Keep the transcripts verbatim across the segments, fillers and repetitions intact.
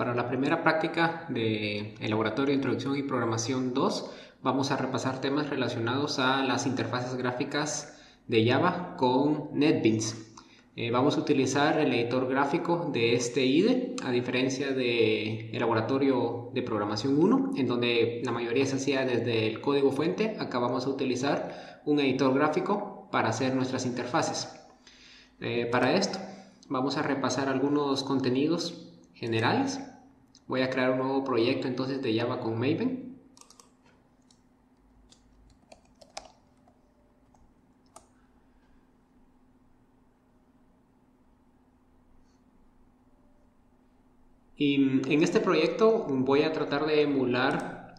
Para la primera práctica del Laboratorio de Introducción y Programación dos, vamos a repasar temas relacionados a las interfaces gráficas de Java con NetBeans. Eh, vamos a utilizar el editor gráfico de este I D E, a diferencia del Laboratorio de Programación uno, en donde la mayoría se hacía desde el código fuente. Acá vamos a utilizar un editor gráfico para hacer nuestras interfaces. Eh, para esto, vamos a repasar algunos contenidos generales. Voy a crear un nuevo proyecto entonces de Java con Maven. Y en este proyecto voy a tratar de emular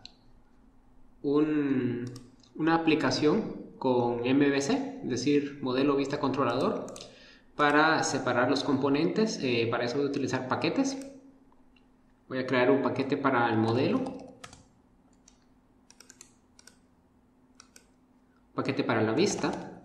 un, una aplicación con M V C, es decir, modelo vista controlador, para separar los componentes. Eh, para eso voy a utilizar paquetes. Voy a crear un paquete para el modelo, paquete para la vista.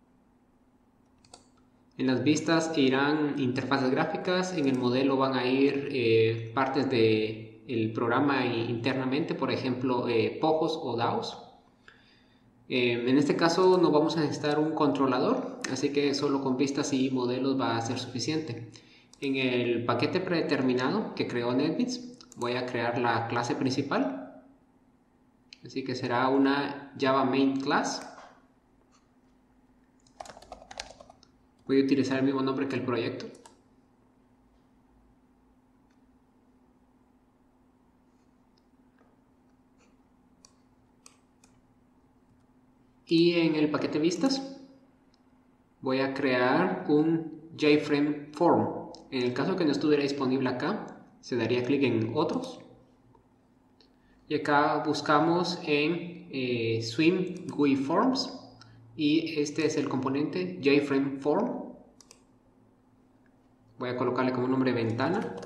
En las vistas irán interfaces gráficas, en el modelo van a ir eh, partes del programa internamente, por ejemplo, eh, pojos o D A Os. Eh, en este caso no vamos a necesitar un controlador, así que solo con vistas y modelos va a ser suficiente. En el paquete predeterminado que creó NetBeans voy a crear la clase principal, así que será una Java Main Class. Voy a utilizar el mismo nombre que el proyecto. Y en el paquete vistas voy a crear un JFrame Form. En el caso que no estuviera disponible acá, se daría clic en otros. Y acá buscamos en eh, Swim G U I Forms. Y este es el componente JFrame Form. Voy a colocarle como nombre ventana.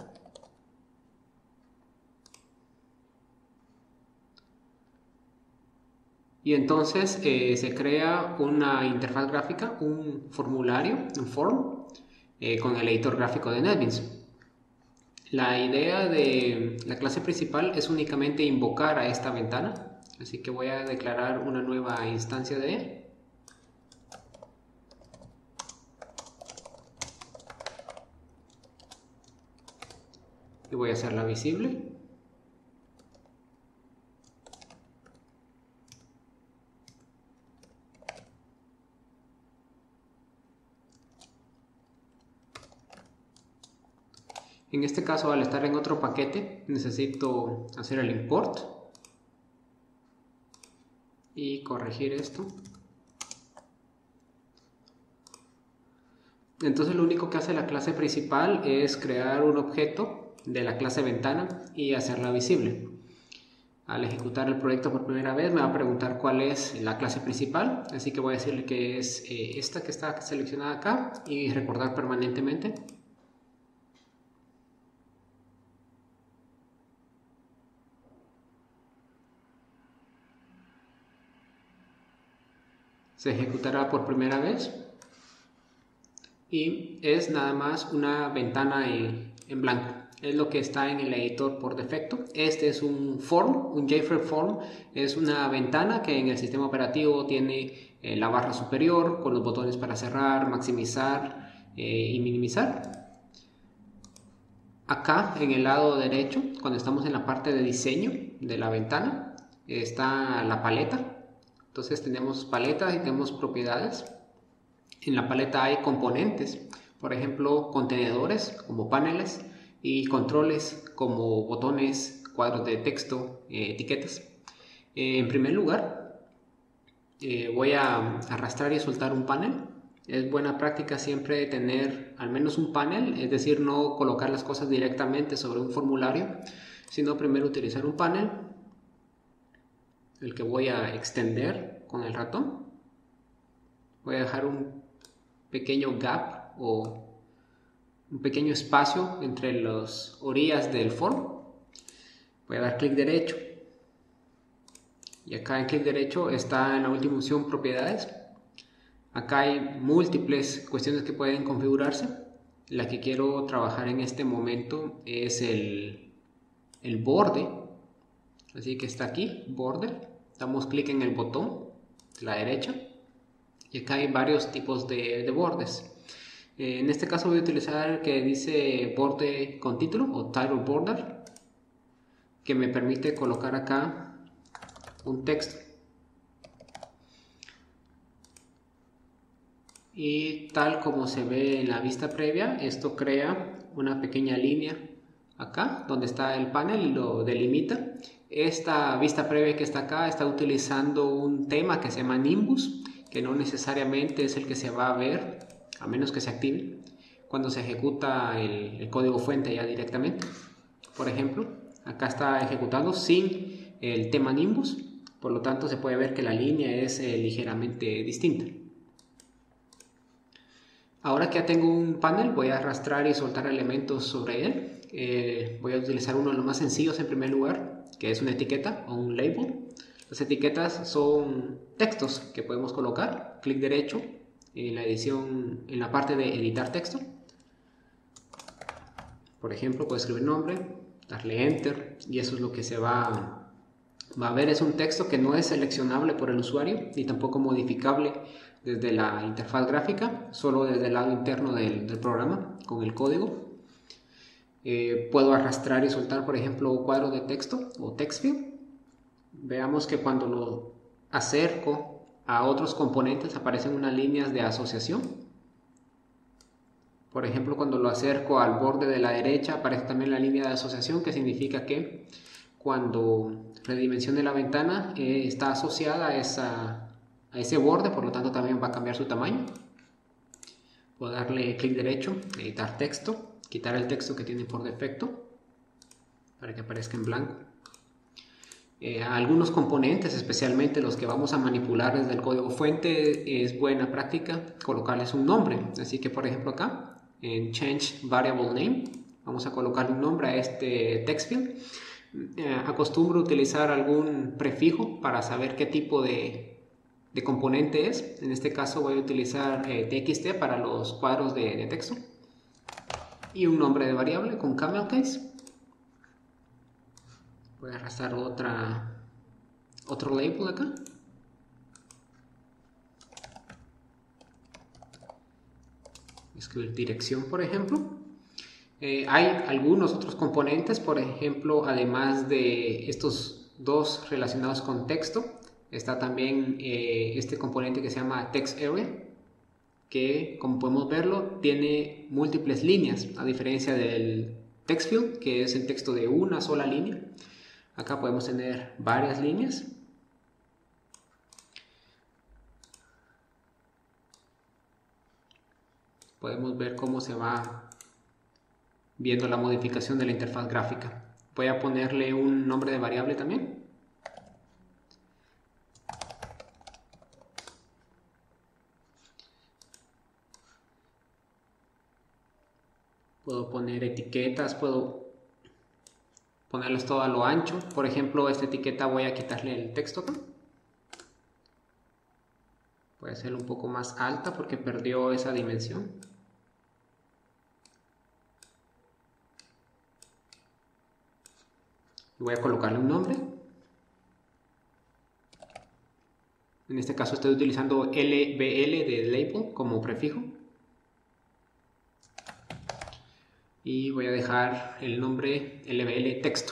Y entonces eh, se crea una interfaz gráfica, un formulario, un form, eh, con el editor gráfico de NetBeans. La idea de la clase principal es únicamente invocar a esta ventana, así que voy a declarar una nueva instancia de ella. Y voy a hacerla visible. En este caso, al estar en otro paquete, necesito hacer el import y corregir esto. Entonces lo único que hace la clase principal es crear un objeto de la clase ventana y hacerla visible. Al ejecutar el proyecto por primera vez me va a preguntar cuál es la clase principal, así que voy a decirle que es eh, esta que está seleccionada acá y recordar permanentemente. Se ejecutará por primera vez y es nada más una ventana en, en blanco. Es lo que está en el editor por defecto. Este es un form, un JFrame form. Es una ventana que en el sistema operativo tiene eh, la barra superior con los botones para cerrar, maximizar eh, y minimizar. Acá en el lado derecho, cuando estamos en la parte de diseño de la ventana, está la paleta. Entonces tenemos paletas y tenemos propiedades. En la paleta hay componentes, por ejemplo, contenedores como paneles y controles como botones, cuadros de texto, eh, etiquetas. Eh, en primer lugar, eh, voy a arrastrar y soltar un panel. Es buena práctica siempre tener al menos un panel, es decir, no colocar las cosas directamente sobre un formulario, sino primero utilizar un panel, el que voy a extender con el ratón. Voy a dejar un pequeño gap o un pequeño espacio entre las orillas del form. Voy a dar clic derecho y acá en clic derecho está en la última opción propiedades. Acá hay múltiples cuestiones que pueden configurarse. La que quiero trabajar en este momento es el el borde, así que está aquí, border, damos clic en el botón de la derecha y acá hay varios tipos de, de bordes. Eh, en este caso voy a utilizar el que dice borde con título o title border, que me permite colocar acá un texto. Y tal como se ve en la vista previa, esto crea una pequeña línea acá donde está el panel y lo delimita. Esta vista previa que está acá está utilizando un tema que se llama Nimbus, que no necesariamente es el que se va a ver, a menos que se active, cuando se ejecuta el, el código fuente ya directamente. Por ejemplo, acá está ejecutando sin el tema Nimbus, por lo tanto se puede ver que la línea es eh, ligeramente distinta. Ahora que ya tengo un panel, voy a arrastrar y soltar elementos sobre él. Eh, voy a utilizar uno de los más sencillos en primer lugar, que es una etiqueta o un label. Las etiquetas son textos que podemos colocar. Clic derecho en la edición, en la parte de editar texto. Por ejemplo, puedo escribir nombre, darle enter y eso es lo que se va, va a ver. Es un texto que no es seleccionable por el usuario ni tampoco modificable desde la interfaz gráfica, solo desde el lado interno del, del programa con el código. Eh, puedo arrastrar y soltar, por ejemplo, cuadros de texto o text field. Veamos que cuando lo acerco a otros componentes aparecen unas líneas de asociación. Por ejemplo, cuando lo acerco al borde de la derecha aparece también la línea de asociación, que significa que cuando redimensione la ventana eh, está asociada a, esa, a ese borde, por lo tanto también va a cambiar su tamaño. Puedo darle clic derecho, editar texto, quitar el texto que tiene por defecto para que aparezca en blanco. Eh, algunos componentes, especialmente los que vamos a manipular desde el código fuente, es buena práctica colocarles un nombre. Así que, por ejemplo, acá en Change Variable Name vamos a colocar un nombre a este text field. Eh, acostumbro utilizar algún prefijo para saber qué tipo de, de componente es. En este caso voy a utilizar eh, T X T para los cuadros de, de texto y un nombre de variable con camel case. Voy a arrastrar otra, otro label acá. Escribir dirección, por ejemplo. Eh, hay algunos otros componentes, por ejemplo, además de estos dos relacionados con texto, está también eh, este componente que se llama TextArea, que, como podemos verlo, tiene múltiples líneas, a diferencia del TextField, que es el texto de una sola línea. Acá podemos tener varias líneas. Podemos ver cómo se va viendo la modificación de la interfaz gráfica. Voy a ponerle un nombre de variable también. Puedo poner etiquetas, puedo ponerlas todo a lo ancho. Por ejemplo, esta etiqueta voy a quitarle el texto acá. Voy a hacerlo un poco más alta porque perdió esa dimensión. Voy a colocarle un nombre. En este caso estoy utilizando L B L de label como prefijo. Y voy a dejar el nombre L B L texto.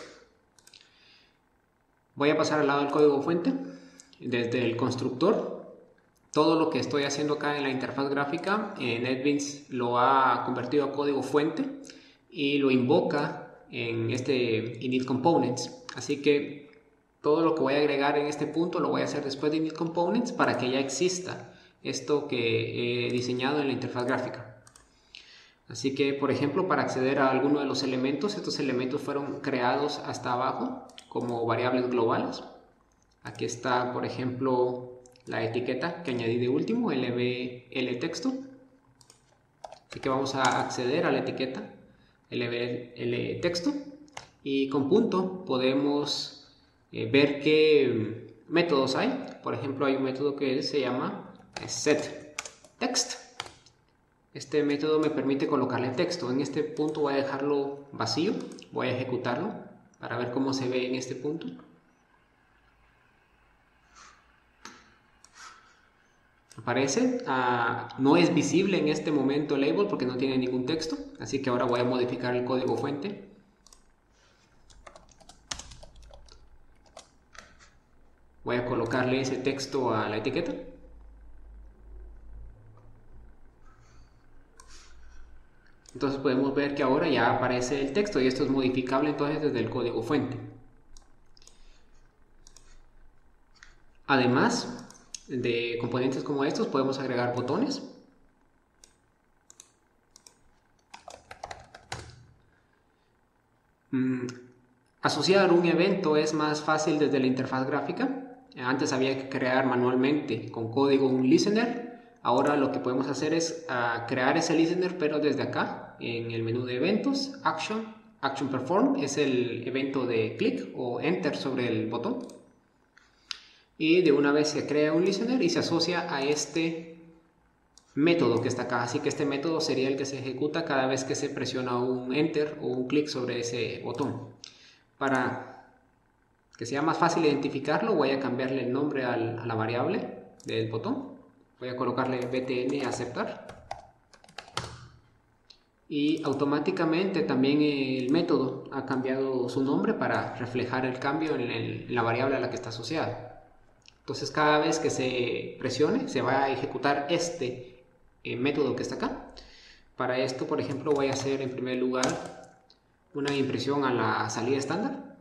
Voy a pasar al lado del código fuente. Desde el constructor, todo lo que estoy haciendo acá en la interfaz gráfica, eh, NetBeans lo ha convertido a código fuente y lo invoca en este init components. Así que todo lo que voy a agregar en este punto lo voy a hacer después de init components para que ya exista esto que he diseñado en la interfaz gráfica. Así que, por ejemplo, para acceder a alguno de los elementos, estos elementos fueron creados hasta abajo como variables globales. Aquí está, por ejemplo, la etiqueta que añadí de último, L B L texto. Así que vamos a acceder a la etiqueta L B L texto y con punto podemos eh, ver qué métodos hay. Por ejemplo, hay un método que se llama setText. Este método me permite colocarle texto. En este punto voy a dejarlo vacío, voy a ejecutarlo. para ver cómo se ve en este punto. Aparece, uh, no es visible en este momento el label porque no tiene ningún texto, así que ahora voy a modificar el código fuente. Voy a colocarle ese texto a la etiqueta. Entonces podemos ver que ahora ya aparece el texto y esto es modificable entonces desde el código fuente. Además de componentes como estos, podemos agregar botones. Mm, asociar un evento es más fácil desde la interfaz gráfica. Antes había que crear manualmente con código un listener. Ahora lo que podemos hacer es uh, crear ese listener, pero desde acá, en el menú de eventos, Action, Action Perform, es el evento de clic o Enter sobre el botón. Y de una vez se crea un listener y se asocia a este método que está acá. Así que este método sería el que se ejecuta cada vez que se presiona un Enter o un clic sobre ese botón. Para que sea más fácil identificarlo, voy a cambiarle el nombre al, a la variable del botón. Voy a colocarle btn aceptar. Y automáticamente también el método ha cambiado su nombre para reflejar el cambio en, el, en la variable a la que está asociada. Entonces cada vez que se presione se va a ejecutar este eh, método que está acá. Para esto, por ejemplo, voy a hacer en primer lugar una impresión a la salida estándar.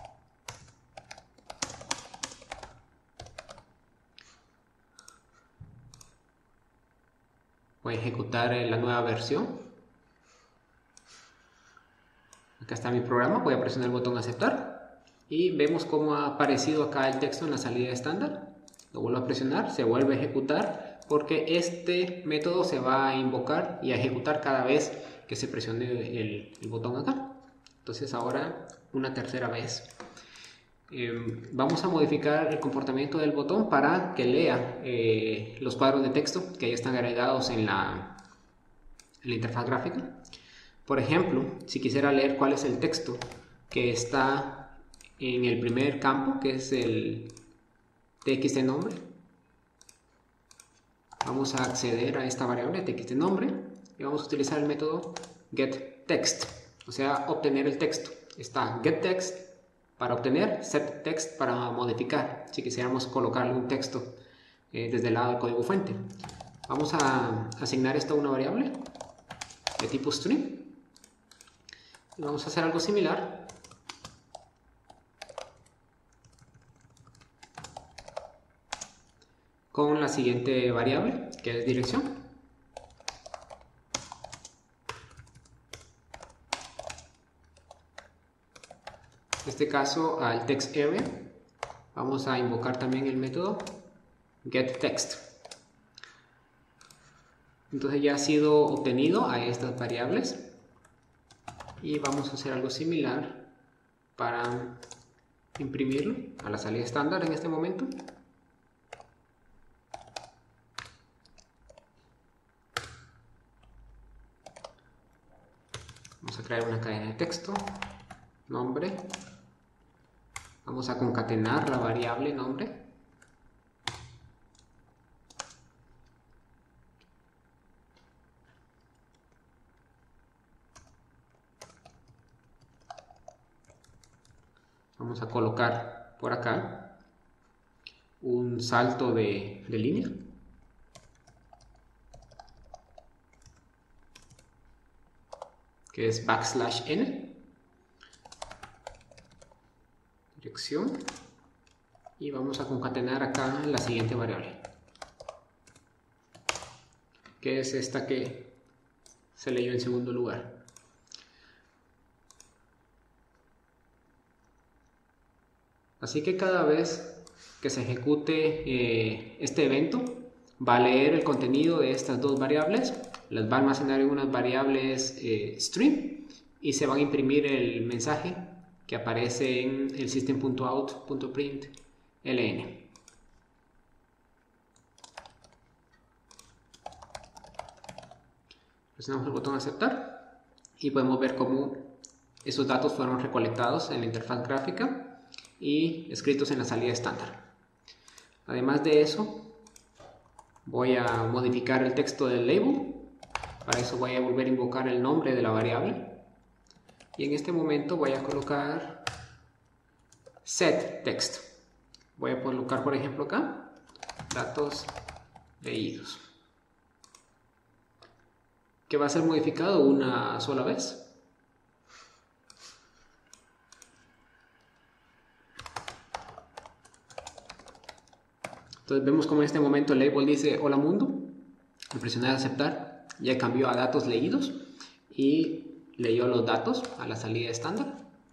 Voy a ejecutar la nueva versión. Acá está mi programa, voy a presionar el botón aceptar. Y vemos cómo ha aparecido acá el texto en la salida estándar. Lo vuelvo a presionar, se vuelve a ejecutar porque este método se va a invocar y a ejecutar cada vez que se presione el, el botón acá. Entonces ahora una tercera vez. Eh, vamos a modificar el comportamiento del botón para que lea eh, los cuadros de texto que ya están agregados en la, en la interfaz gráfica. Por ejemplo, si quisiera leer cuál es el texto que está en el primer campo, que es el txtNombre, vamos a acceder a esta variable txtNombre y vamos a utilizar el método getText, o sea, obtener el texto. Está getText para obtener, setText para modificar, si quisiéramos colocarle un texto eh, desde el lado del código fuente. Vamos a asignar esto a una variable de tipo string y vamos a hacer algo similar. Con la siguiente variable, que es dirección. En este caso, al TextArea, vamos a invocar también el método getText. Entonces ya ha sido obtenido a estas variables. Y vamos a hacer algo similar para imprimirlo a la salida estándar en este momento. Vamos a crear una cadena de texto, nombre. Vamos a concatenar la variable nombre. Vamos a colocar por acá un salto de, de línea. Que es backslash n, dirección, y vamos a concatenar acá la siguiente variable, que es esta que se leyó en segundo lugar. Así que cada vez que se ejecute eh, este evento, va a leer el contenido de estas dos variables, las va a almacenar en unas variables eh, string y se va a imprimir el mensaje que aparece en el system.out.println. Presionamos el botón aceptar y podemos ver cómo Esos datos fueron recolectados en la interfaz gráfica y escritos en la salida estándar. Además de eso, voy a modificar el texto del label. Para eso voy a volver a invocar el nombre de la variable. Y en este momento voy a colocar setText. Voy a colocar, por ejemplo, acá, datos leídos, que va a ser modificado una sola vez. Entonces vemos como en este momento el label dice hola mundo. Al presionar aceptar ya cambió a datos leídos y leyó los datos a la salida estándar.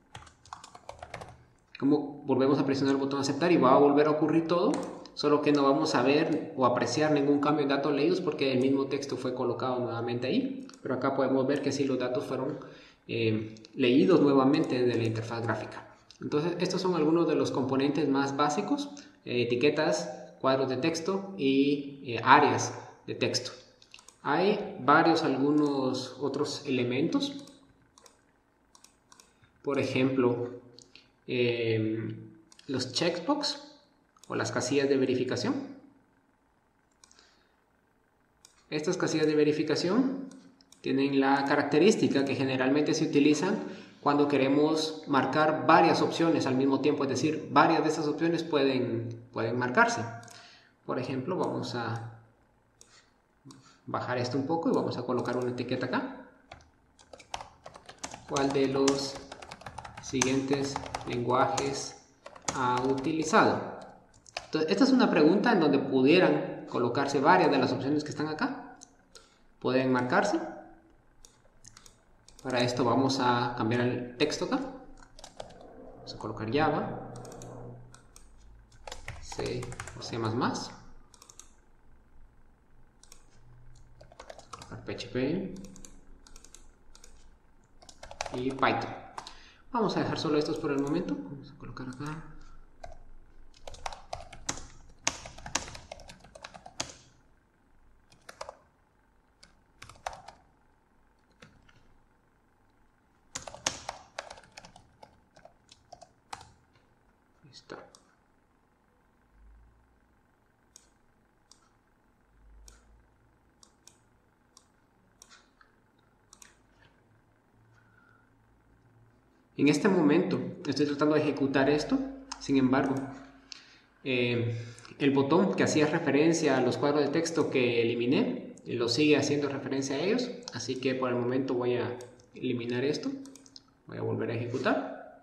Como volvemos a presionar el botón aceptar y va a volver a ocurrir todo, solo que no vamos a ver o apreciar ningún cambio en datos leídos porque el mismo texto fue colocado nuevamente ahí. Pero acá podemos ver que sí, los datos fueron eh, leídos nuevamente de la interfaz gráfica. Entonces estos son algunos de los componentes más básicos: eh, etiquetas, cuadros de texto y eh, áreas de texto. Hay varios, algunos otros elementos. Por ejemplo, eh, los checkbox o las casillas de verificación. Estas casillas de verificación tienen la característica que generalmente se utilizan cuando queremos marcar varias opciones al mismo tiempo, es decir, varias de esas opciones pueden, pueden marcarse. Por ejemplo, vamos a bajar esto un poco y vamos a colocar una etiqueta acá. ¿Cuál de los siguientes lenguajes ha utilizado? Entonces, esta es una pregunta en donde pudieran colocarse varias de las opciones que están acá. Pueden marcarse. Para esto vamos a cambiar el texto acá. Vamos a colocar Java, C o C más más. P H P y Python. Vamos a dejar solo estos por el momento. Vamos a colocar acá. Ahí está. En este momento estoy tratando de ejecutar esto, sin embargo, eh, el botón que hacía referencia a los cuadros de texto que eliminé, lo sigue haciendo referencia a ellos, así que por el momento voy a eliminar esto, voy a volver a ejecutar.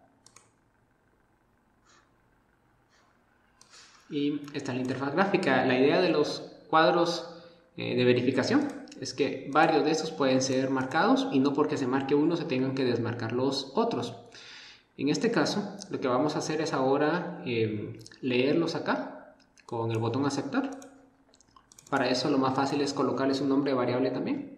Y esta es la interfaz gráfica. La idea de los cuadros eh, de verificación es que varios de estos pueden ser marcados y no porque se marque uno se tengan que desmarcar los otros. En este caso, lo que vamos a hacer es ahora eh, leerlos acá con el botón aceptar. Para eso lo más fácil es colocarles un nombre de variable también.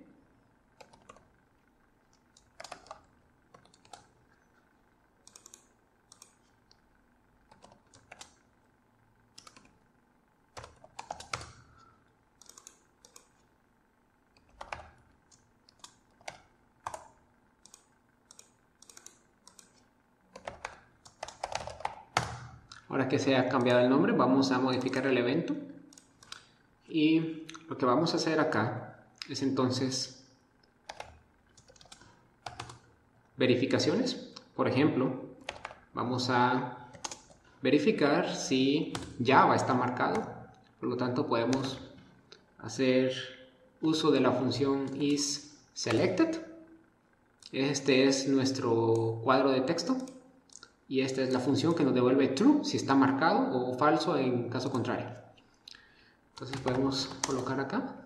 Ahora que se ha cambiado el nombre, vamos a modificar el evento. Y lo que vamos a hacer acá es entonces verificaciones. Por ejemplo, vamos a verificar si Java está marcado. Por lo tanto, podemos hacer uso de la función isSelected. Este es nuestro cuadro de texto. Y esta es la función que nos devuelve true si está marcado o falso en caso contrario. Entonces podemos colocar acá.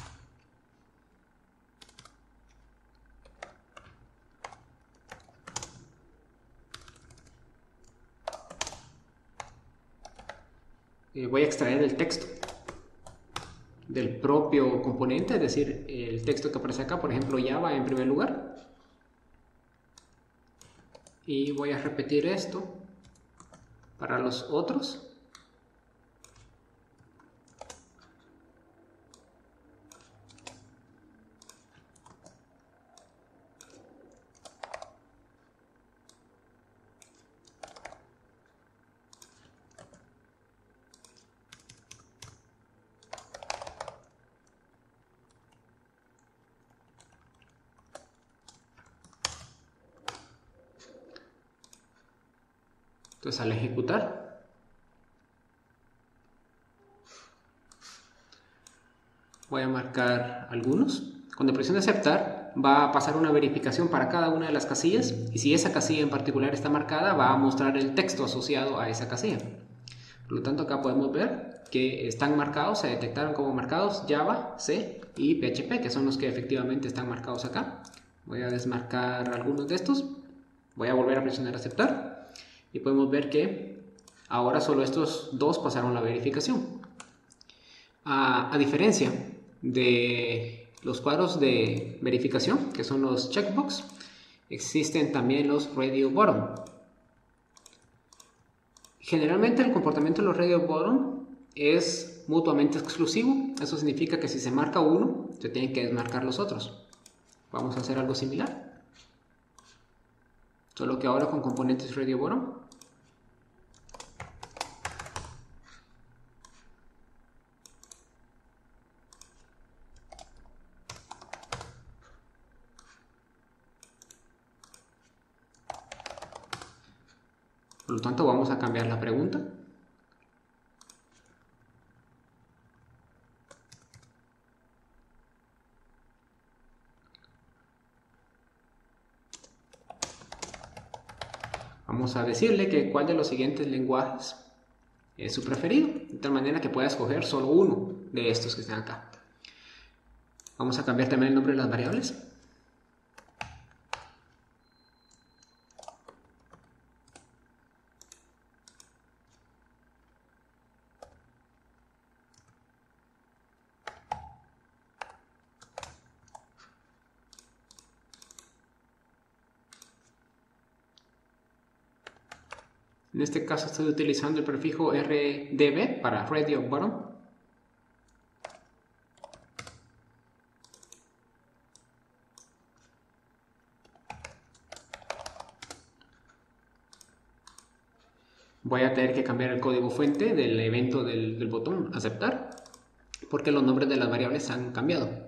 Eh, voy a extraer el texto del propio componente, es decir, el texto que aparece acá, por ejemplo Java en primer lugar. Y voy a repetir esto para los otros. Entonces al ejecutar, voy a marcar algunos. Cuando presione aceptar, va a pasar una verificación para cada una de las casillas, y si esa casilla en particular está marcada, va a mostrar el texto asociado a esa casilla. Por lo tanto, acá podemos ver que están marcados, se detectaron como marcados Java, C y P H P, que son los que efectivamente están marcados acá. Voy a desmarcar algunos de estos, voy a volver a presionar aceptar, y podemos ver que ahora solo estos dos pasaron la verificación. A, a diferencia de los cuadros de verificación, que son los checkbox, existen también los radio button. Generalmente el comportamiento de los radio button es mutuamente exclusivo. Eso significa que si se marca uno, se tienen que desmarcar los otros. Vamos a hacer algo similar, solo que ahora con componentes radio button. Por lo tanto, vamos a cambiar la pregunta. Vamos a decirle que cuál de los siguientes lenguajes es su preferido, de tal manera que pueda escoger solo uno de estos que están acá. Vamos a cambiar también el nombre de las variables. En este caso estoy utilizando el prefijo R D B para Radio Button. Voy a tener que cambiar el código fuente del evento del, del botón aceptar, porque los nombres de las variables han cambiado.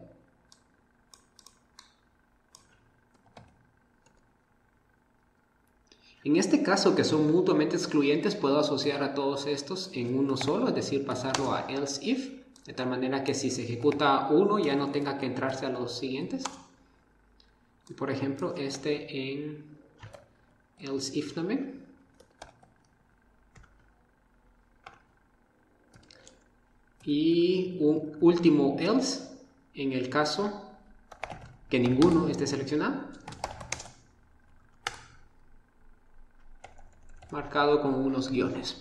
En este caso, que son mutuamente excluyentes, puedo asociar a todos estos en uno solo, es decir, pasarlo a else if, de tal manera que si se ejecuta uno ya no tenga que entrarse a los siguientes. Por ejemplo, este en else if también. Y un último else en el caso que ninguno esté seleccionado, marcado con unos guiones.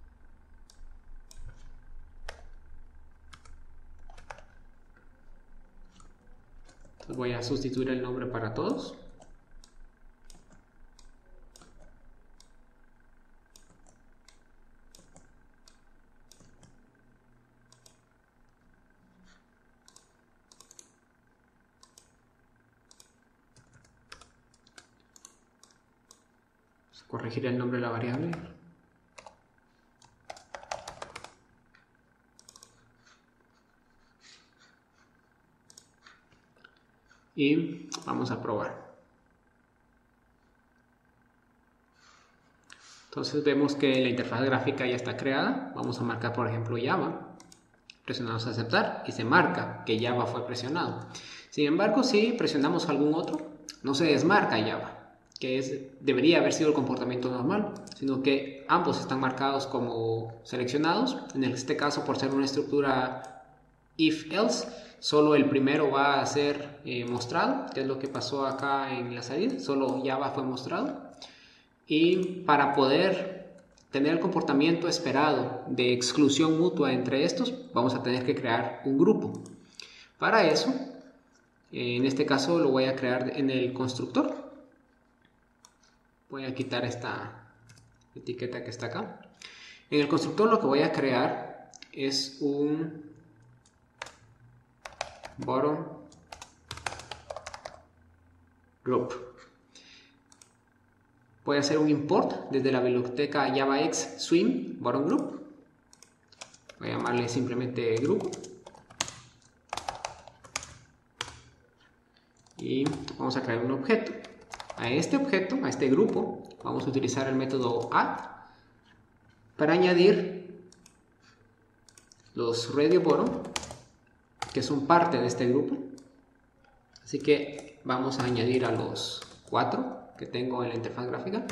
Entonces voy a sustituir el nombre para todos. Corregir el nombre de la variable. Y vamos a probar. Entonces vemos que la interfaz gráfica ya está creada. Vamos a marcar, por ejemplo, Java. Presionamos aceptar y se marca que Java fue presionado. Sin embargo, si presionamos algún otro, no se desmarca Java, que es, debería haber sido el comportamiento normal, sino que ambos están marcados como seleccionados. En este caso, por ser una estructura if-else, solo el primero va a ser eh, mostrado, que es lo que pasó acá en la salida, solo Java fue mostrado. Y para poder tener el comportamiento esperado de exclusión mutua entre estos, vamos a tener que crear un grupo. Para eso, en este caso lo voy a crear en el constructor. Voy a quitar esta etiqueta que está acá. En el constructor lo que voy a crear es un bottom group. Voy a hacer un import desde la biblioteca JavaX swim bottom group. Voy a llamarle simplemente grupo. Y vamos a crear un objeto. A este objeto, a este grupo, vamos a utilizar el método add para añadir los radio bottom, que son parte de este grupo. Así que vamos a añadir a los cuatro que tengo en la interfaz gráfica.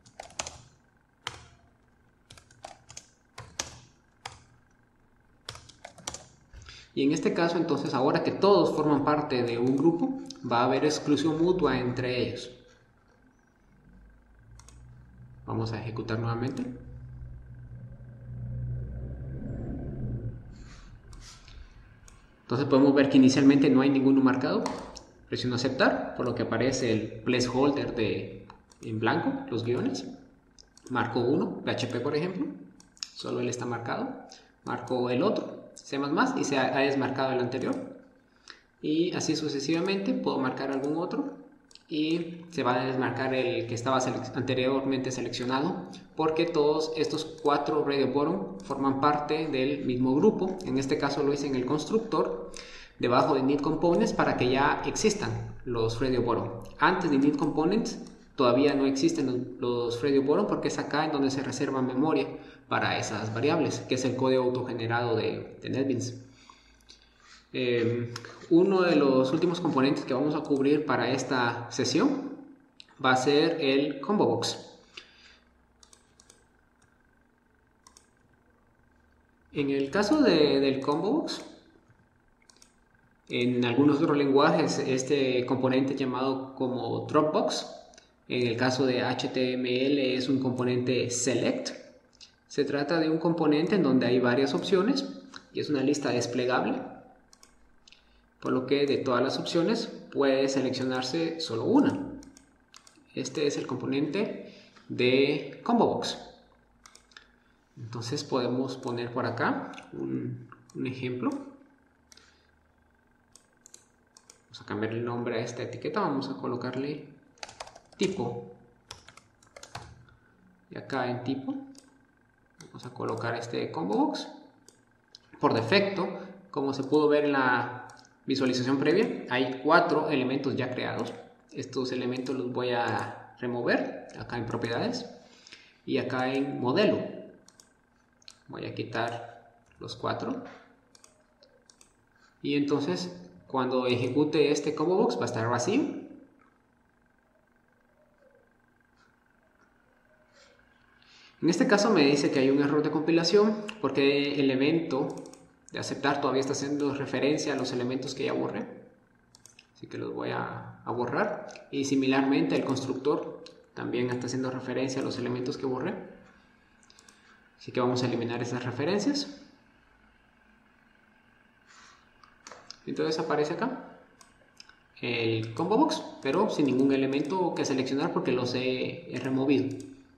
Y en este caso, entonces, ahora que todos forman parte de un grupo, va a haber exclusión mutua entre ellos. Vamos a ejecutar nuevamente. Entonces podemos ver que inicialmente no hay ninguno marcado. Presiono aceptar, por lo que aparece el placeholder de, en blanco, los guiones. Marco uno, P H P por ejemplo, solo él está marcado. Marco el otro, C más más, y se ha desmarcado el anterior. Y así sucesivamente puedo marcar algún otro y se va a desmarcar el que estaba sele anteriormente seleccionado, porque todos estos cuatro radio bottom forman parte del mismo grupo. En este caso lo hice en el constructor debajo de init components para que ya existan los radio bottom. Antes de init components todavía no existen los radio bottom, porque es acá en donde se reserva memoria para esas variables, que es el código autogenerado de, de NetBeans. Eh, uno de los últimos componentes que vamos a cubrir para esta sesión va a ser el combo box. En el caso de, del combo box, en algunos otros lenguajes este componente es llamado como Dropbox. En el caso de H T M L es un componente select. Se trata de un componente en donde hay varias opciones y es una lista desplegable, por lo que de todas las opciones puede seleccionarse solo una. Este es el componente de combo box. Entonces podemos poner por acá un, un ejemplo. Vamos a cambiar el nombre a esta etiqueta, vamos a colocarle tipo. Y acá en tipo vamos a colocar este combo box. Por defecto, como se pudo ver en la visualización previa, hay cuatro elementos ya creados. Estos elementos los voy a remover acá en propiedades y acá en modelo. Voy a quitar los cuatro y entonces cuando ejecute este combo box va a estar vacío. En este caso me dice que hay un error de compilación porque el elemento de aceptar todavía está haciendo referencia a los elementos que ya borré, así que los voy a, a borrar. Y similarmente el constructor también está haciendo referencia a los elementos que borré, así que vamos a eliminar esas referencias. Entonces aparece acá el combo box, pero sin ningún elemento que seleccionar porque los he, he removido.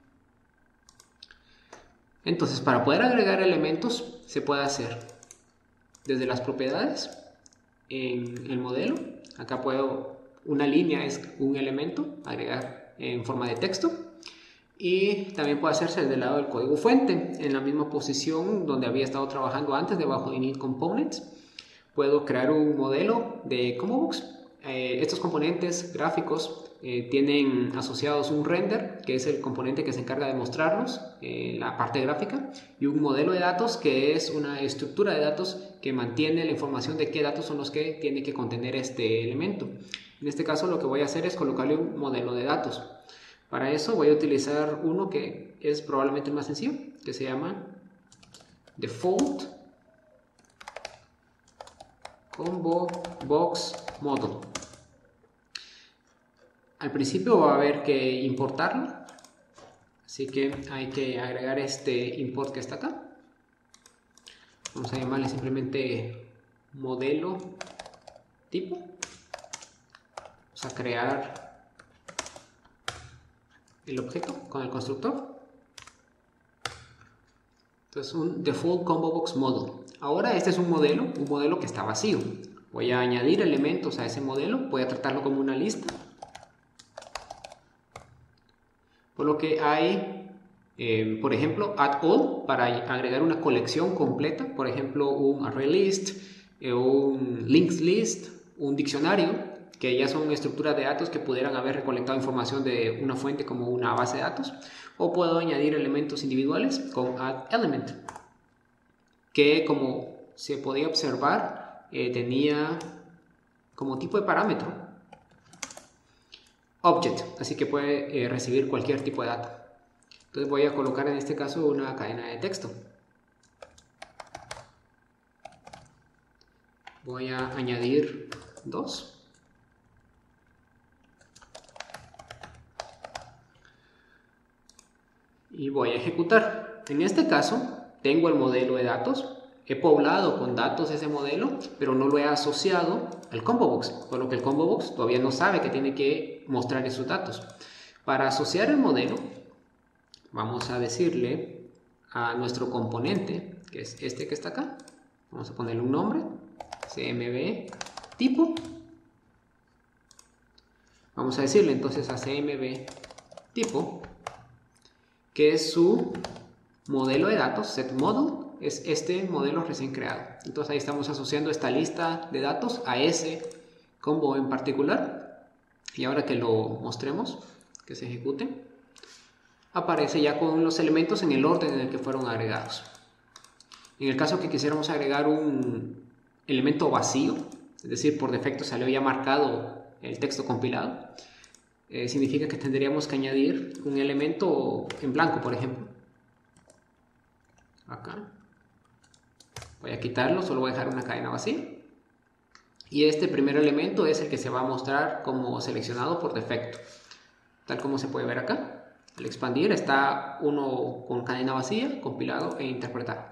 Entonces, para poder agregar elementos se puede hacer desde las propiedades en el modelo. Acá puedo, una línea es un elemento, agregar en forma de texto, y también puede hacerse desde el lado del código fuente, en la misma posición donde había estado trabajando antes, debajo de init components. Puedo crear un modelo de combo box. Eh, estos componentes gráficos eh, tienen asociados un render, que es el componente que se encarga de mostrarnos eh, la parte gráfica, y un modelo de datos, que es una estructura de datos que mantiene la información de qué datos son los que tiene que contener este elemento. En este caso lo que voy a hacer es colocarle un modelo de datos. Para eso voy a utilizar uno que es probablemente el más sencillo, que se llama default combo box model. Al principio va a haber que importarlo, así que hay que agregar este import que está acá. Vamos a llamarle simplemente modelo tipo. Vamos a crear el objeto con el constructor. Entonces, un default combo box model. Ahora este es un modelo, un modelo que está vacío. Voy a añadir elementos a ese modelo, voy a tratarlo como una lista. Por lo que hay, eh, por ejemplo, add all para agregar una colección completa, por ejemplo, un array list, eh, un links list, un diccionario, que ya son estructuras de datos que pudieran haber recolectado información de una fuente como una base de datos. o puedo añadir elementos individuales con add element, que como se podía observar eh, tenía como tipo de parámetro object, así que puede eh, recibir cualquier tipo de data. Entonces voy a colocar en este caso una cadena de texto. Voy a añadir dos. Y voy a ejecutar. En este caso tengo el modelo de datos. He poblado con datos ese modelo, pero no lo he asociado al combo box, por lo que el combo box todavía no sabe que tiene que mostrar esos datos. Para asociar el modelo, vamos a decirle a nuestro componente, que es este que está acá, vamos a ponerle un nombre, cmb tipo. Vamos a decirle entonces a cmb tipo que es su modelo de datos, setModel, es este modelo recién creado. Entonces ahí estamos asociando esta lista de datos a ese combo en particular. Y ahora que lo mostremos, que se ejecute, aparece ya con los elementos en el orden en el que fueron agregados. En el caso que quisiéramos agregar un elemento vacío, es decir, por defecto salió ya marcado el texto compilado, eh, significa que tendríamos que añadir un elemento en blanco, por ejemplo. Acá. Voy a quitarlo, solo voy a dejar una cadena vacía. Y este primer elemento es el que se va a mostrar como seleccionado por defecto. Tal como se puede ver acá. Al expandir está uno con cadena vacía, compilado e interpretado.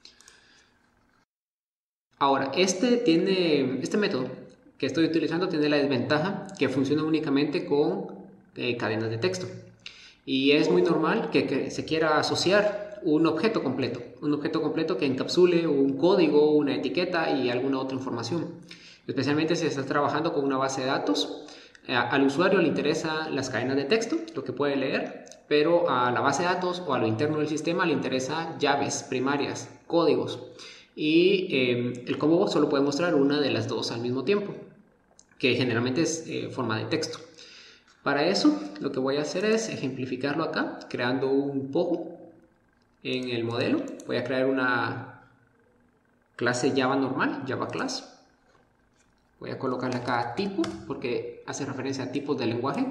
Ahora, este, tiene, este método que estoy utilizando tiene la desventaja que funciona únicamente con eh, cadenas de texto. Y es muy normal que, que se quiera asociar un objeto completo, un objeto completo que encapsule un código, una etiqueta y alguna otra información. Especialmente si está trabajando con una base de datos, eh, al usuario le interesan las cadenas de texto, lo que puede leer, pero a la base de datos o a lo interno del sistema le interesa llaves primarias, códigos. Y eh, el combo box solo puede mostrar una de las dos al mismo tiempo, que generalmente es eh, forma de texto. Para eso lo que voy a hacer es ejemplificarlo acá, creando un pogo en el modelo. Voy a crear una clase Java normal, Java Class. Voy a colocarle acá tipo, porque hace referencia a tipos de lenguaje.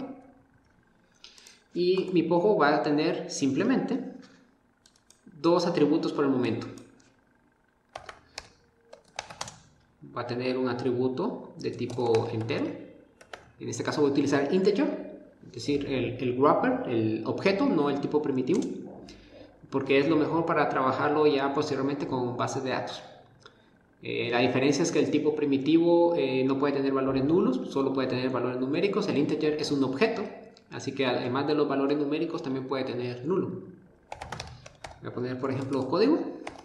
Y mi pogo va a tener simplemente dos atributos por el momento. Va a tener un atributo de tipo entero. En este caso voy a utilizar integer, es decir, el, el wrapper, el objeto, no el tipo primitivo, porque es lo mejor para trabajarlo ya posteriormente con bases de datos. Eh, la diferencia es que el tipo primitivo eh, no puede tener valores nulos, solo puede tener valores numéricos. El integer es un objeto, así que además de los valores numéricos también puede tener nulo. Voy a poner, por ejemplo, código.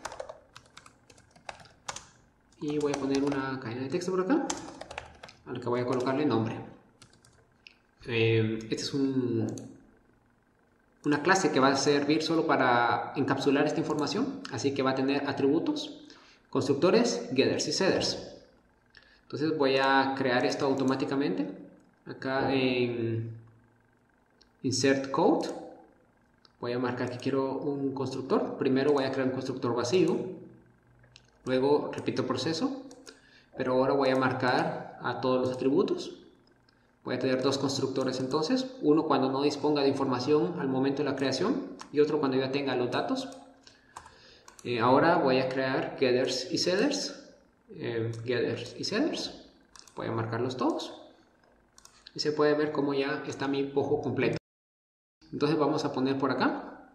Y voy a poner una cadena de texto por acá, a la que voy a colocarle nombre. Eh, este es un, una clase que va a servir solo para encapsular esta información, así que va a tener atributos, constructores, getters y setters. Entonces voy a crear esto automáticamente. Acá en Insert Code voy a marcar que quiero un constructor. Primero voy a crear un constructor vacío, luego repito el proceso, pero ahora voy a marcar a todos los atributos. Voy a tener dos constructores entonces, uno cuando no disponga de información al momento de la creación y otro cuando ya tenga los datos. Eh, ahora voy a crear getters y setters. Eh, getters y setters. Voy a marcarlos todos. Y se puede ver cómo ya está mi pogo completo. Entonces vamos a poner por acá.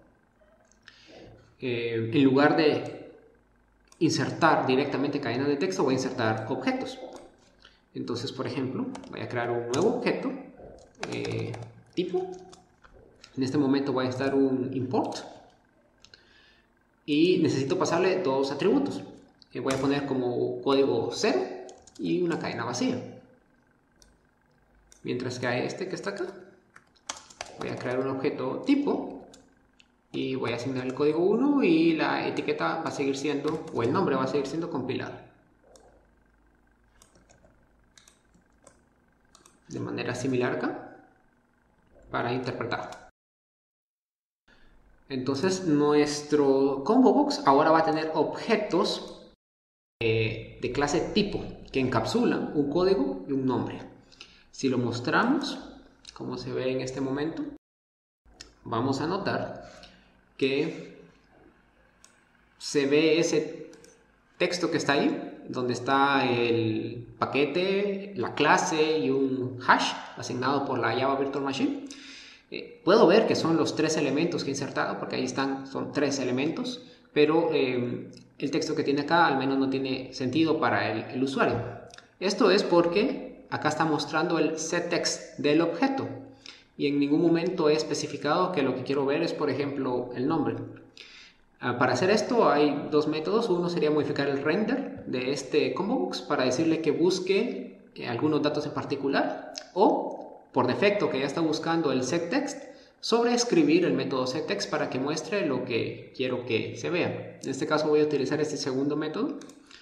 Eh, en lugar de insertar directamente cadenas de texto, voy a insertar objetos. Entonces, por ejemplo, voy a crear un nuevo objeto, eh, tipo. En este momento voy a estar un import. Y necesito pasarle dos atributos. Eh, voy a poner como código cero y una cadena vacía. Mientras que a este que está acá, voy a crear un objeto tipo. Y voy a asignar el código uno y la etiqueta va a seguir siendo, o el nombre va a seguir siendo compilado. De manera similar acá, para interpretar. Entonces nuestro combo box ahora va a tener objetos eh, de clase tipo que encapsulan un código y un nombre. Si lo mostramos, como se ve en este momento, vamos a notar que se ve ese texto que está ahí, donde está el paquete, la clase y un hash asignado por la Java Virtual Machine. Eh, puedo ver que son los tres elementos que he insertado, porque ahí están, son tres elementos, pero eh, el texto que tiene acá al menos no tiene sentido para el, el usuario. Esto es porque acá está mostrando el setText del objeto y en ningún momento he especificado que lo que quiero ver es, por ejemplo, el nombre. Para hacer esto hay dos métodos. Uno sería modificar el render de este combo box para decirle que busque algunos datos en particular, o por defecto que ya está buscando el setText, sobreescribir el método setText para que muestre lo que quiero que se vea. En este caso voy a utilizar este segundo método,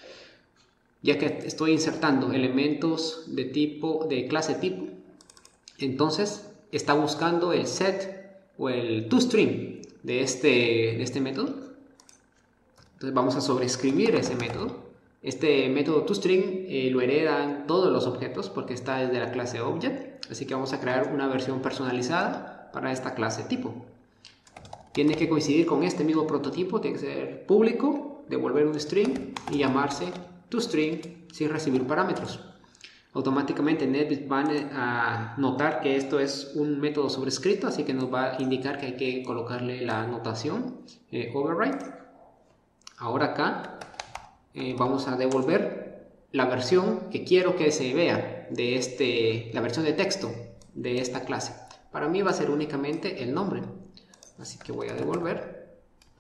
ya que estoy insertando elementos de tipo de clase tipo. Entonces está buscando el set o el toString de este, de este método. Entonces vamos a sobreescribir ese método. Este método toString eh, lo heredan todos los objetos porque está desde la clase Object. Así que vamos a crear una versión personalizada para esta clase tipo. Tiene que coincidir con este mismo prototipo, tiene que ser público, devolver un string y llamarse toString sin recibir parámetros. Automáticamente NetBeans va a notar que esto es un método sobrescrito, así que nos va a indicar que hay que colocarle la notación eh, override. Ahora acá eh, vamos a devolver la versión que quiero que se vea de este, la versión de texto de esta clase. Para mí va a ser únicamente el nombre, así que voy a devolver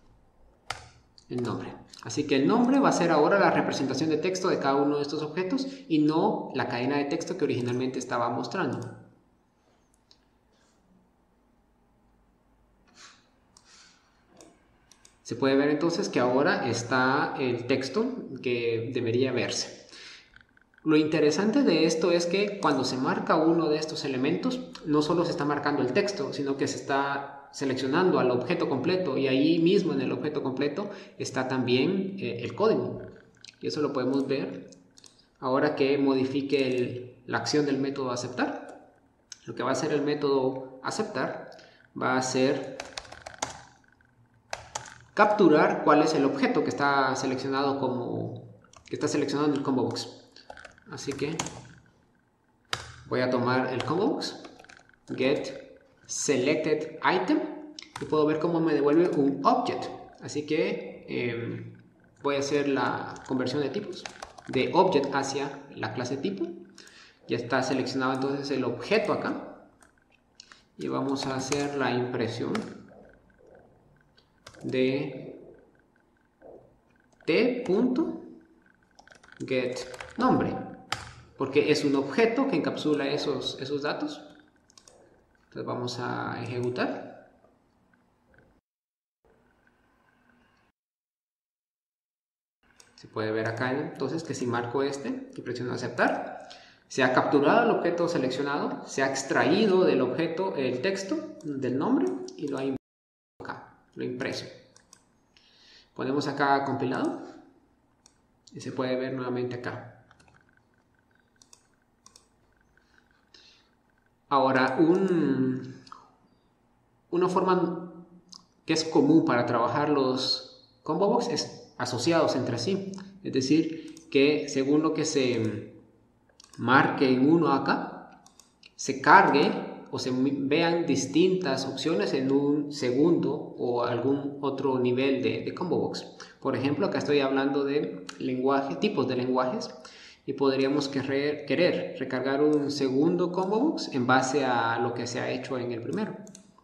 el nombre. Así que el nombre va a ser ahora la representación de texto de cada uno de estos objetos y no la cadena de texto que originalmente estaba mostrando. Se puede ver entonces que ahora está el texto que debería verse. Lo interesante de esto es que cuando se marca uno de estos elementos, no solo se está marcando el texto, sino que se está seleccionando al objeto completo y ahí mismo en el objeto completo está también eh, el código. Y eso lo podemos ver ahora que modifique el, la acción del método aceptar. Lo que va a hacer el método aceptar va a ser capturar cuál es el objeto que está seleccionado como que está seleccionado en el combo box. Así que voy a tomar el combo box, get selected item, y puedo ver cómo me devuelve un object. Así que eh, voy a hacer la conversión de tipos de object hacia la clase tipo. Ya está seleccionado entonces el objeto acá y vamos a hacer la impresión de t.getNombre, porque es un objeto que encapsula esos, esos datos. Entonces vamos a ejecutar. Se puede ver acá entonces que si marco este y presiono aceptar, se ha capturado el objeto seleccionado, se ha extraído del objeto el texto del nombre y lo ha impreso acá, lo he impreso. Ponemos acá compilado y se puede ver nuevamente acá. Ahora, un, una forma que es común para trabajar los combo box es asociados entre sí. Es decir, que según lo que se marque en uno acá, se cargue o se vean distintas opciones en un segundo o algún otro nivel de, de combo box. Por ejemplo, acá estoy hablando de lenguaje, tipos de lenguajes, y podríamos querer, querer recargar un segundo combo box en base a lo que se ha hecho en el primero.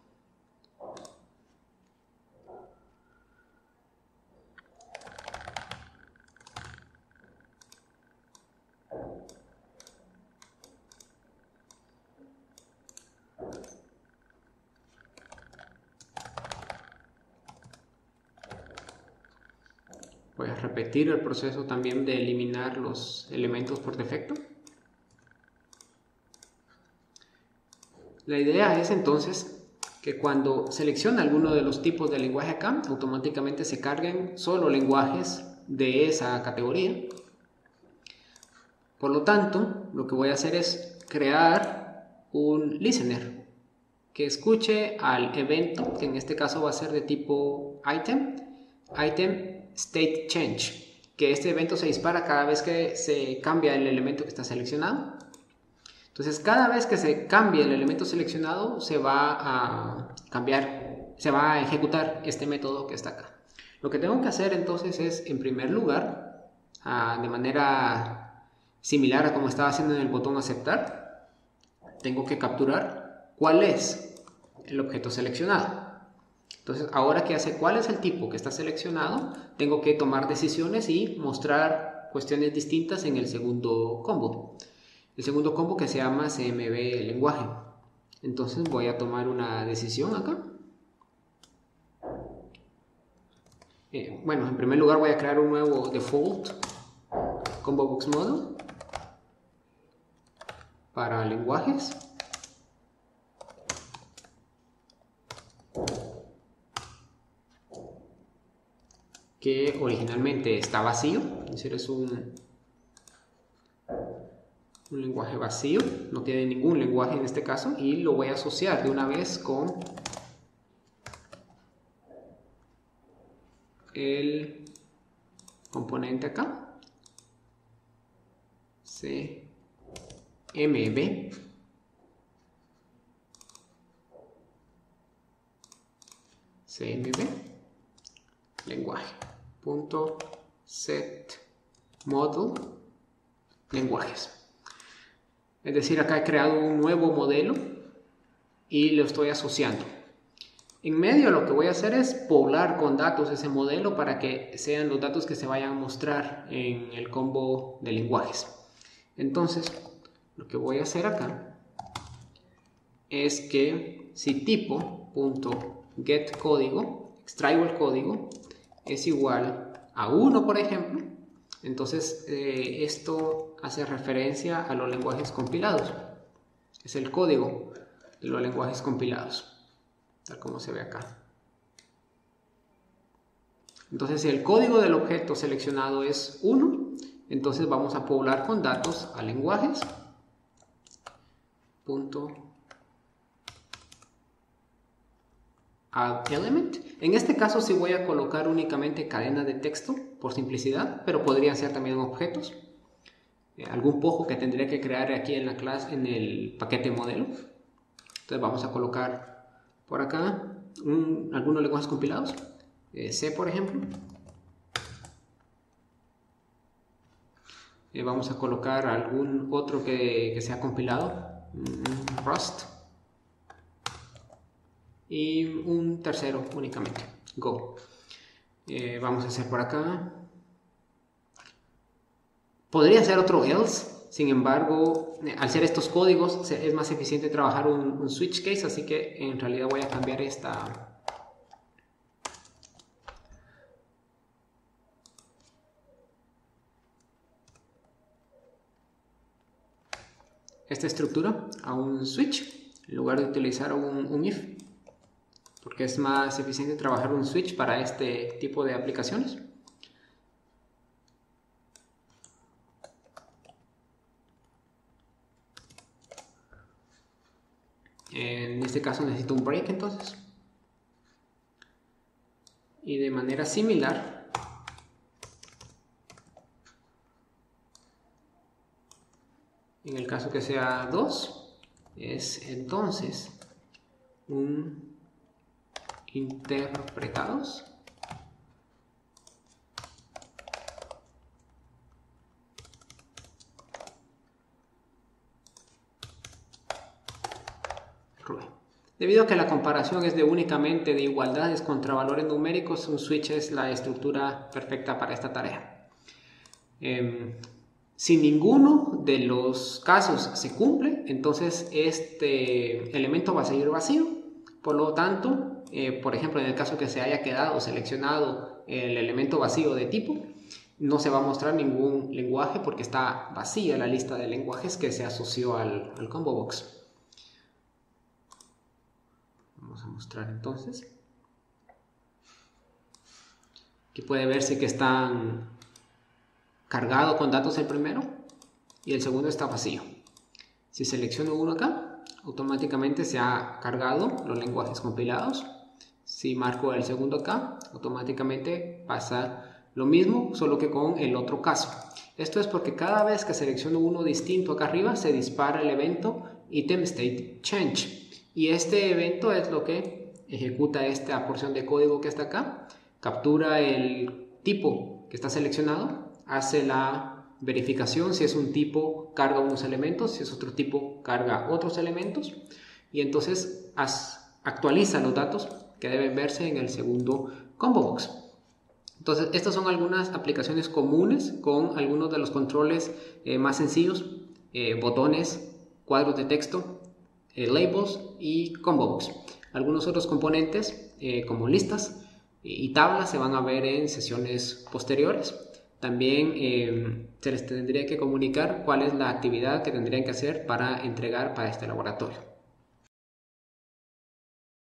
Voy a repetir el proceso también de eliminar los elementos por defecto. La idea es entonces que cuando selecciona alguno de los tipos de lenguaje acá, automáticamente se carguen solo lenguajes de esa categoría. Por lo tanto, lo que voy a hacer es crear un listener que escuche al evento, que en este caso va a ser de tipo item, item state change, que este evento se dispara cada vez que se cambia el elemento que está seleccionado. Entonces, cada vez que se cambie el elemento seleccionado, se va a cambiar, se va a ejecutar este método que está acá. Lo que tengo que hacer entonces es, en primer lugar, de manera similar a como estaba haciendo en el botón aceptar, tengo que capturar cuál es el objeto seleccionado. Entonces, ahora que hace cuál es el tipo que está seleccionado, tengo que tomar decisiones y mostrar cuestiones distintas en el segundo combo. El segundo combo que se llama C M B lenguaje. Entonces voy a tomar una decisión acá. Eh, bueno, en primer lugar voy a crear un nuevo default combo box model para lenguajes. Que originalmente está vacío, es decir, es un, un lenguaje vacío, no tiene ningún lenguaje en este caso, y lo voy a asociar de una vez con el componente acá, C M B, C M B, lenguaje. Punto set model lenguajes. Es decir, acá he creado un nuevo modelo y lo estoy asociando. En medio lo que voy a hacer es poblar con datos ese modelo para que sean los datos que se vayan a mostrar en el combo de lenguajes. Entonces, lo que voy a hacer acá es que si tipo punto get código, extraigo el código, es igual a uno, por ejemplo, entonces eh, esto hace referencia a los lenguajes compilados. Es el código de los lenguajes compilados, tal como se ve acá. Entonces, si el código del objeto seleccionado es uno, entonces vamos a poblar con datos a lenguajes. Punto add element. En este caso sí voy a colocar únicamente cadenas de texto por simplicidad, pero podrían ser también objetos. Eh, algún pojo que tendría que crear aquí en la clase, en el paquete modelo. Entonces vamos a colocar por acá un, algunos lenguajes compilados. Eh, C, por ejemplo. Eh, vamos a colocar algún otro que, que sea compilado. Mm, Rust. Y un tercero únicamente, Go. Eh, vamos a hacer por acá. Podría ser otro else, sin embargo, al ser estos códigos es más eficiente trabajar un, un switch case, así que en realidad voy a cambiar esta. Esta estructura a un switch en lugar de utilizar un, un if, porque es más eficiente trabajar un switch para este tipo de aplicaciones. En este caso necesito un break entonces. Y de manera similar, en el caso que sea dos, es entonces un interpretados debido a que la comparación es de únicamente de igualdades contra valores numéricos, un switch es la estructura perfecta para esta tarea. Eh, si ninguno de los casos se cumple, entonces este elemento va a seguir vacío. Por lo tanto, eh, por ejemplo, en el caso que se haya quedado seleccionado el elemento vacío de tipo, no se va a mostrar ningún lenguaje porque está vacía la lista de lenguajes que se asoció al, al combo box. Vamos Vamos a mostrar entonces. Aquí puede verse que están cargados con datos el primero y el segundo está vacío. Si selecciono uno acá, automáticamente se ha cargado los lenguajes compilados. Si marco el segundo acá, automáticamente pasa lo mismo, solo que con el otro caso. Esto es porque cada vez que selecciono uno distinto acá arriba, se dispara el evento item state change. Y este evento es lo que ejecuta esta porción de código que está acá. Captura el tipo que está seleccionado, hace la verificación, si es un tipo carga unos elementos, si es otro tipo carga otros elementos, y entonces actualiza los datos que deben verse en el segundo combo box. Entonces estas son algunas aplicaciones comunes con algunos de los controles eh, más sencillos, eh, botones, cuadros de texto, eh, labels y combo box. Algunos otros componentes eh, como listas y tablas se van a ver en sesiones posteriores. También eh, se les tendría que comunicar cuál es la actividad que tendrían que hacer para entregar para este laboratorio.